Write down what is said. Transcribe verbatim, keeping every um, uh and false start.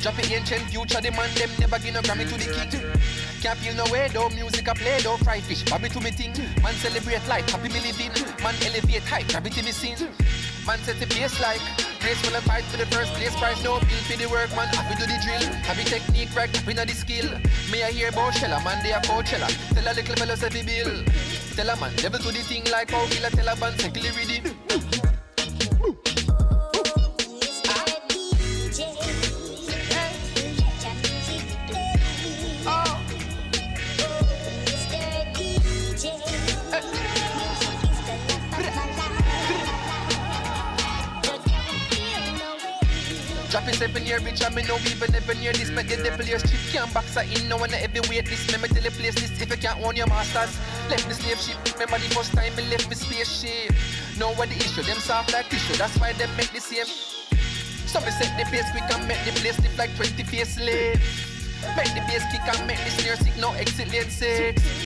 Drop it ancient future, the man them never give no Grammy to the king. Can't feel no way though, music a play though. Fry fish, Bobby to me thing. Man celebrate life, happy me living. Man elevate hype, rabbit in the scene. Man set the pace like graceful and fight for the first place prize. No bill for the work, man, happy do the drill. Happy technique, right, happy know the skill. May I hear about Shella, man, they are Coachella. Tell a little fellow say the bill. Tell a man, level to the thing like how will I tell a band, say clear ready. Drop it seven year rich and me no even never near this. Make the devil your shit can't box her in. No one ever wait this. Me me tell the place this if you can't own your masters. Left the slave ship. Remember the first time me left me spaceship. Know what the issue? Them soft like tissue. That's why them make the same. So me set the pace quick and make the place lift like twenty face slave. Make the bass kick and make the snare sick. No exit lane six.